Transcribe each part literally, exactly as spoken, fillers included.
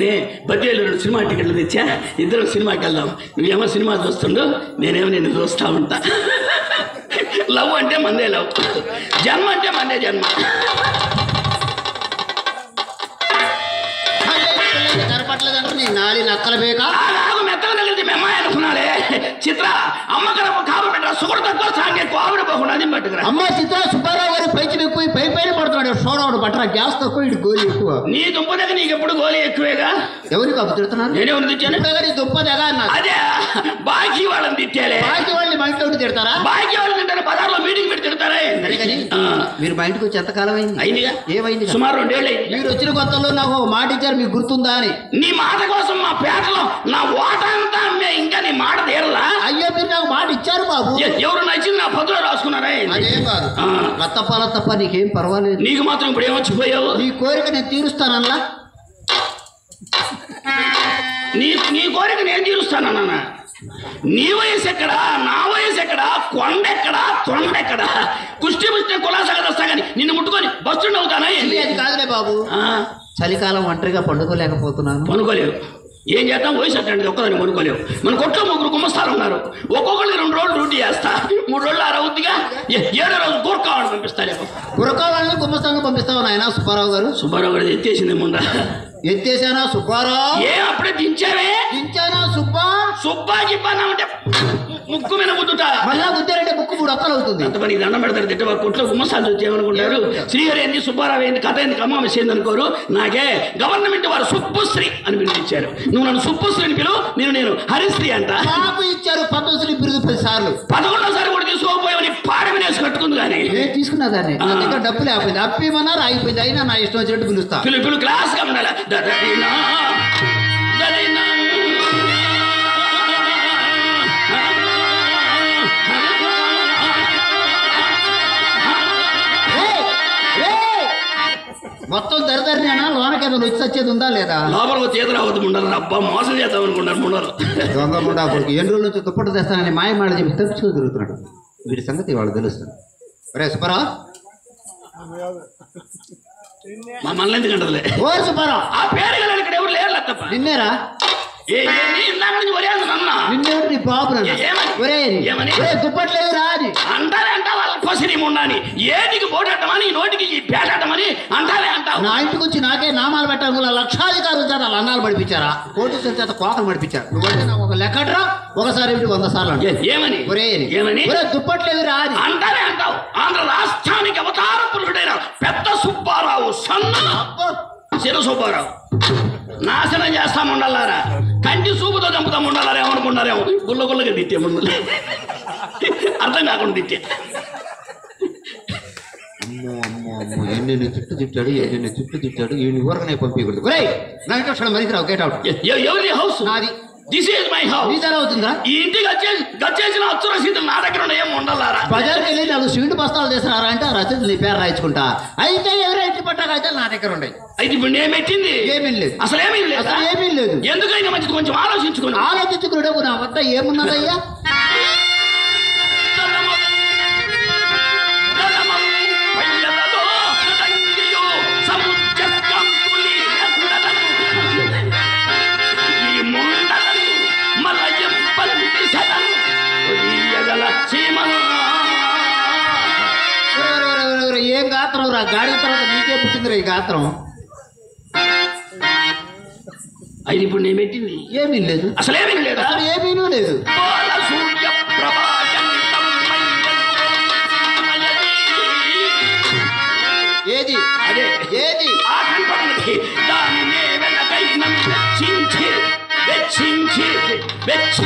అందుకని బద్దెలు రెండు సినిమా టికెట్లు తెచ్చా, ఇద్దరు సినిమాకి వెళ్దాం. నువ్వేమో సినిమా చూస్తుండు, నేనేమో నేను చూస్తా ఉంటా. లవ్ అంటే మందే లవ్, జన్మ అంటే మందే జన్మ. కనపట్లేదంటే నీ నాలి నక్కల బేక మెత్తగా తగిలింది మెమ్మాయి అనుకున్నాలే. చిత్ర అమ్మకర కాపు పెట్టరా, సుగరు తక్కువ సాంగ్ ఎక్కువ, ఆవిడ పోకుండా అది పట్టుకురా. అమ్మ చిత్ర సుబ్బారావు గారి పైకి ఎక్కువ పై పైన పడుతున్నాడు. సోడాడు పట్టరా, గ్యాస్ తక్కువ, ఇటు గోలి ఎక్కువ. నీ దుంప దగ్గర నీకు ఎప్పుడు గోలి ఎక్కువేగా. ఎవరికి అప్పు తిడుతున్నాను? నేనేమని తిట్టాను? నీ దుంప దగ్గర అదే బాకీ వాళ్ళని తిట్టాలే. బాకీ వాళ్ళని మా ఇంట్లో తిడతారా? బాకీ వాళ్ళని తింటారా? బజార్లో మీటింగ్ పెట్టి తిడతారా? మీరు మా ఇంటికి వచ్చి ఎంతకాలం అయింది? అయిందిగా. ఏమైంది? సుమారు రెండేళ్ళు. మీరు వచ్చిన కొత్తలో నాకు మాట ఇచ్చారు, మీకు గుర్తుందా అని. నీ మాట కోసం మా పేటలో నా ఓట అంతా అమ్మే, ఇంకా నీ మాట తీరలా? అయ్యో మీరు నాకు మాట ఇచ్చారు బాబు. ఎవరు నచ్చింది నా పత్రిలో రాసుకున్నారా? అదేం కాదు, రత్తపాల తప్ప నీకేం పర్వాలేదు. నీకు మాత్రం ఇప్పుడు ఏమొచ్చిపోయావు? నీ కోరిక నేను తీరుస్తానల్లా. నీ నీ కోరిక నేను తీరుస్తానన్నా. నీ వయసు ఎక్కడా, నా వయసు ఎక్కడా, కొండెక్కడా, తొండెక్కడా? కుష్టి పుష్టి కులాసగా వస్తా కానీ నిన్ను ముట్టుకొని బస్సు అవుతానా? అది కాదులే బాబు, చలికాలం ఒంటరిగా పండుకోలేకపోతున్నాను. పనుకోలేవు. ఏం చేద్దాం, వయసు అట్టండి, ఒక్కదాన్ని కొనుక్కోలేవు. మన కొట్లో ముగ్గురు గుమ్మస్తాలు ఉన్నారు, ఒక్కొక్కరికి రెండు రోజులు డ్యూటీ చేస్తా, మూడు రోజులు ఆరవుద్దిగా, ఏడో రోజు గురకావాలని పంపిస్తాలేమో. గురకావాలని గుమ్మస్తాను పంపిస్తావు నాయన సుబ్బారావు గారు. సుబ్బారావు గారు ఎత్తేసింది ముందా? ఎత్తేసానా సుబ్బారావు? ఏ అప్పుడే దించావే? దించానా సుబ్బా? సుబ్బా గిబ్బా అంటే ముక్కు మీద గుద్దుట, మళ్ళా గుద్దారంటే ముక్కు మూడు ఒక్కలు అవుతుంది. అంత పని దండం పెడతారు, తిట్ట కొట్లో గుమ్మస్తాలు వచ్చి ఏమనుకుంటారు? శ్రీహరి ఏంది, సుబ్బారావు ఏంది, కథ ఏంది, కమ్మ విషయం అనుకోరు. నాకే గవర్నమెంట్ వారు సుబ్బుశ్రీ అని పిలిపించారు. నువ్వు నన్ను సుబ్బుశ్రీని పిలువు, నేను నేను హరిశ్రీ అంట. నాకు ఇచ్చారు పద్మశ్రీ బిరుదు పది సార్లు. పదకొండోసారి కూడా తీసుకోకపోయావని పాడమినేసి కట్టుకుంది. కానీ నేను తీసుకున్నా దాన్ని, నా దగ్గర డబ్బులు అయిపోయింది. అప్పిమన్నారు అయిపోయింది, అయినా నా ఇష్టం వచ్చినట్టు పిలుస్తా. పిలు పిలు క్లాస్ గా ఉండాలి. మొత్తం దరిదరినేనా, లోనకేదో వచ్చి వచ్చేది ఉందా లేదా? లోపల చేతులు అవ్వదు ఉండాలి. అబ్బా మోసం చేద్దాం అనుకుంటారు ముండలు. దొంగ ముండా కొడుకు ఎన్ని రోజుల నుంచి దుప్పట్టు తెస్తానని మాయమాడ చెప్పి తప్పించుకో తిరుగుతున్నాడు. వీడి సంగతి వాళ్ళు తెలుస్తుంది. రే సుబ్బారావు, మా మళ్ళీ ఎందుకంటలే. ఓ సుబ్బారావు, ఆ పేరు కదా ఇక్కడ ఎవరు లేరు తప్ప. నిన్నేరా? నిన్నెవరు నీ బాబు? దుప్పట్లేదు రా అని అంటారే అంటావు. వాళ్ళ పసిరి ఉండని ఏటికి పోటట్టమని, నోటికి పేటమని అంటారే అంటావు. నా ఇంటికి వచ్చి నాకే నామాలు పెట్టాలి. లక్షాధికారుల చేత అన్నాలు పడిపించారా, కోటీశ్వర చేత కోకలు పడిపించారు. నువ్వంటే నాకు ఒక లెక్కట్రా, ఒకసారి ఇంటికి వంద సార్లు ఏమని ఏమని దుప్పట్లేదు రా అని అంటారే అంటావు. ఆంధ్ర రాష్ట్రానికి అవతార పురుషుడైన పెద్ద సుబ్బారావు సన్న చిన్న సుబ్బారావు నాశనం చేస్తాం ఉండాలారా. కంటి చూపుతో చంపుతాం ఉండాలారా ఏమనుకున్నారేమో. గుల్ల గుల్లగా తిట్టే ముందు అర్థం కాకుండా తిట్టే. అమ్మో అమ్మో అమ్మో, ఎన్ని చుట్టూ తిట్టాడు, ఎన్ని చుట్టూ తిట్టాడు. ఈ ఊరకనే పంపించకూడదు. నా ఇంట్లో మరికి రావు. Get out. ఎవరి హౌస్? నాది. This is my house. నీ ధర అవుతుందా? ఈ ఇంటికి వచ్చేసి గచ్చేసిన అచ్చు రసీదులు నా దగ్గర ఏం ఉండాలారా. బజార్కి వెళ్ళి నాలుగు స్వీట్ బస్తాలు చేసినారా అంటే ఆ రసీదులు నీ పేరు రాయించుకుంటా. అయితే ఎవరో ఇంటి పట్టాక అయితే నా దగ్గర ఉన్నాయి. అయితే ఇప్పుడు నేను పెట్టింది ఏమీ లేదు, అసలు ఏమీ లేదు, అసలు ఏమీ లేదు. ఎందుకైనా మంచిది కొంచెం ఆలోచించుకుని ఆలోచించుకున్నాడు. నా వద్ద ఏమున్నదయ్యా? ఏం గాత్రం రా, గాడి తర్వాత నీకే పుట్టిందిరా ఈ గాత్రం. అది ఇప్పుడు నేను పెట్టింది ఏమీ లేదు, అసలు ఏమీ లేదు, అసలు ఏమీ లేదు. ఏది అదే ఏది ఆ కనపడినది దానినే వెళ్ళకై నన్ను వెచ్చించి వెచ్చించి వెచ్చి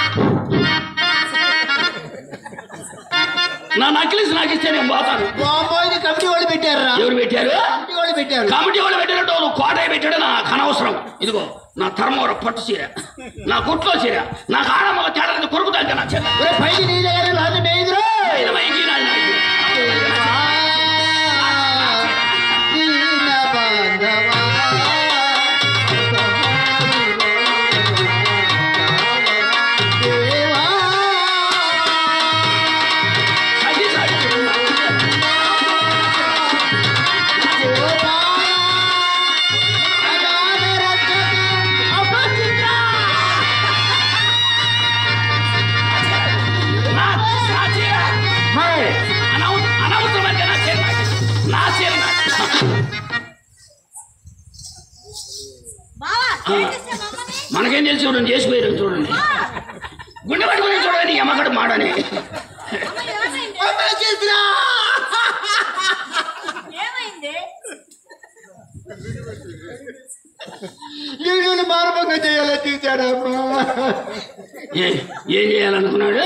నా నక్లీస్ నాకు ఇస్తే నేను పోతాను. కమిటీ వాళ్ళు పెట్టారా? ఎవరు పెట్టారు? కమిటీ వాళ్ళు పెట్టారు. కమిటీ వాళ్ళు పెట్టినట్టు వాళ్ళు కోటయ్య పెట్టాడు. నాకు అనవసరం. ఇదిగో నా ధర్మవర పట్టు చీర, నా కొట్లో చీర, నాకు ఆడమగ తేడా కొరుకుతా నా చీర. పైకి నీ దగ్గర లాంటి మేదురు మనకేం తెలిసి చూడండి, చేసిపోయారు చూడండి. గుండె పట్టుకుని చూడండి అమ్మగడు మాడని. నేను మార్పంగా చేయాలని చూశాడమ్మా. ఏం చేయాలనుకున్నాడు?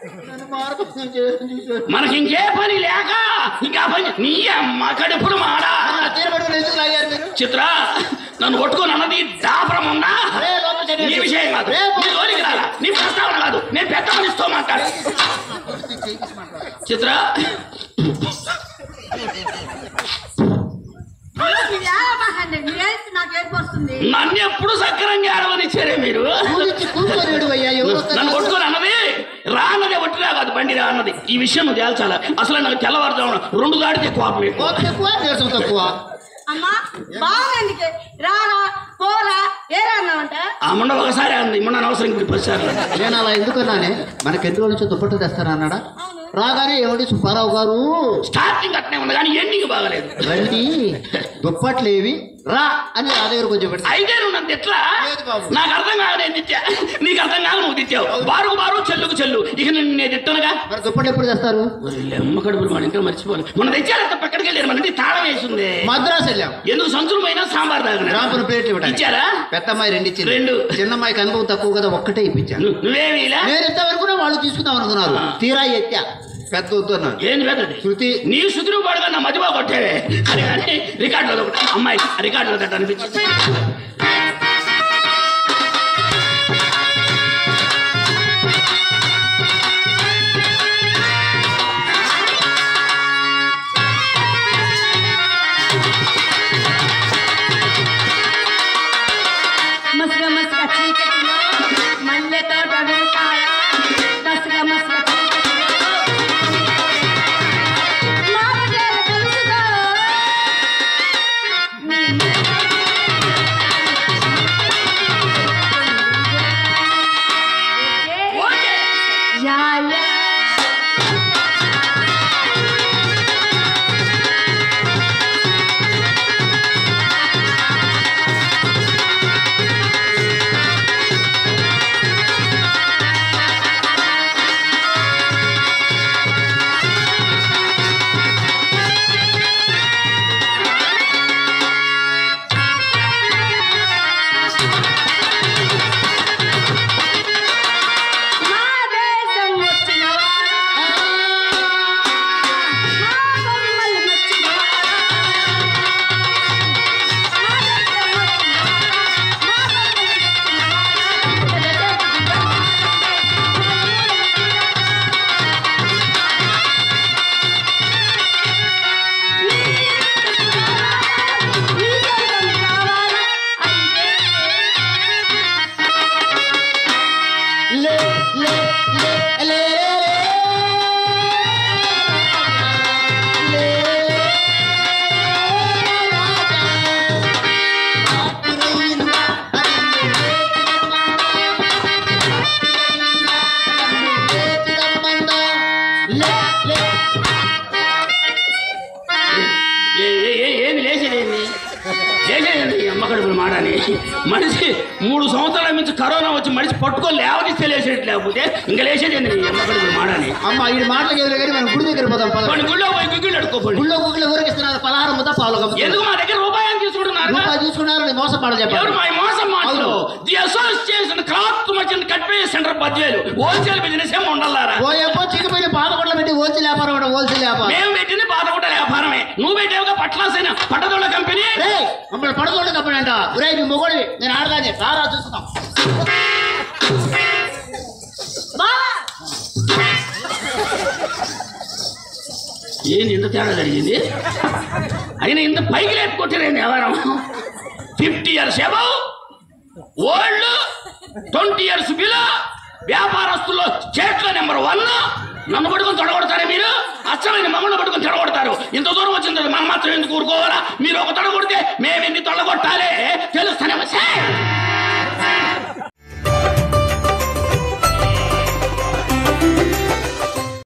మనకి ఇంకే పని లేక ఇంకా పని నీ అమ్మ కడుపులు మాడా. చిత్ర నన్ను కొట్టుకొని అన్నది దాపరం ఉందా? నీ విషయం కాదు, నీ జోలికి రాలా, నీ ప్రస్తావన కాదు, నేను పెద్ద మనిషితో మాట్లాడు. చిత్ర నన్ను ఎప్పుడు సక్రంగా ఆడవనిచ్చారే మీరు? నన్ను కొట్టుకొని అన్నది రా అన్నది ఒట్టిరా కాదు, బండి రా అన్నది. ఈ విషయం నువ్వు తేల్చాలా? అసలు నాకు తెల్లవారుజామున రెండు దాడితే కోపం ఎక్కువ తక్కువ. ఆ మొన్న ఒకసారి అంది, మొన్న అవసరం ఇప్పుడు పదిసార్లు. నేను అలా ఎందుకన్నానే, మనకి ఎన్ని రోజుల నుంచి దుప్పట్టు తెస్తాను అన్నాడా? రాగానే ఏమండి సుబ్బారావు గారు స్టార్టింగ్ అట్నే ఉంది కానీ ఎండింగ్ బాగలేదు. రండి దుప్పట్లేవి రా అని నా దగ్గర కొంచెం పెట్టి అయితే నువ్వు నన్ను ఎట్లా? నాకు అర్థం కాదు, నేను తిట్టా, నీకు అర్థం కాదు, నువ్వు తిట్టావు. బారుకు బారు చెల్లుకు చెల్లు, ఇక నేను నేను తిట్టనుగా. మరి దుప్పట్లు ఎప్పుడు తెస్తారు? అమ్మ కడుపులు మన ఇంకా మర్చిపోవాలి. మొన్న తెచ్చారంత పక్కడికి వెళ్ళారు, మన తాళం వేసింది. మద్రాసు వెళ్ళాం. ఎందుకు సంచులు పోయినా సాంబార్ తాగిన రాపున ప్లేట్లు ఇవ్వడం ఇచ్చారా? పెద్దమ్మాయి రెండు ఇచ్చింది. రెండు. చిన్నమ్మాయికి అనుభవం తక్కువ కదా, ఒక్కటే ఇప్పించాను. నువ్వేమి నేను ఇద్దామనుకున్నా, వాళ్ళు తీసుకుందాం అనుకున్నారు. తీరా ఎత్తా పెద్ద వద్దు. ఏంది పెద్దది? శృతి. నీ శృతిని పాడుగా నా మధ్యలో కొట్టేవే అని కానీ రికార్డులో అమ్మాయి రికార్డులో కట్ట అనిపించింది. మనిషి మూడు సంవత్సరాల నుంచి కరోనా వచ్చి మనిషి పట్టుకొని లేవనిస్తే లేచేది, లేకపోతే ఇంకా లేచేది అమ్మకడుగులు మాడని. అమ్మ ఈ మాటలకు ఎదురు కానీ మనం గుడి దగ్గర పోదాం. గుళ్ళో పోయి గుగ్గిళ్ళు అడుకోపోయి గుళ్ళో గుగ్గిళ్ళు ఊరికిస్తున్నారు పలహారం ముద్ద పాలు. ఎందుకు మా దగ్గర రూపాయలు తీసుకుంటున్నారు? రూపాయలు తీసుకున్నారు మోసం మాట చెప్పారు. మోసం మాటలు ది అసోసియేషన్ క్లాత్ మర్చెంట్ కట్పే సెంటర్ పదివేలు హోల్సేల్ బిజినెస్ ఏమో ఉండాలారా? ఓ ఎప్పో చిక్కిపోయిన పాతకొండలు పెట్టి హోల్సేల్ వ్యాపారం హోల్సేల్ వ్యాపారం మేము పెట్టింది పాతకొండ వ్యాపారమే. నువ్వు పెట్టావుగా పట్లాసైన పట్టదోళ్ళ కంపెనీ. మమ్మల్ని పట్టదోళ్ళ కంపెనీ అంట. ఒరే నీ మొగోడి నేను ఆడదాన్ని రారా చూస్తున్నాం. ఏంది ఇంత తేడా జరిగింది? అయినా ఇంత పైకి లేపుకొచ్చారేంది ఎవరం? Fifty years above old, twenty years below వ్యాపారస్తుల్లో స్టేట్లో నెంబర్ వన్. నన్ను పట్టుకొని తొడగొడతారే మీరు? అచ్చమైన మమ్మల్ని పట్టుకొని తొడగొడతారు. ఇంత దూరం వచ్చిన మన మాత్రం ఎందుకు ఊరుకోవాలా? మీరు ఒక తొడగొడితే మేము ఎన్ని తొడగొట్టాలి?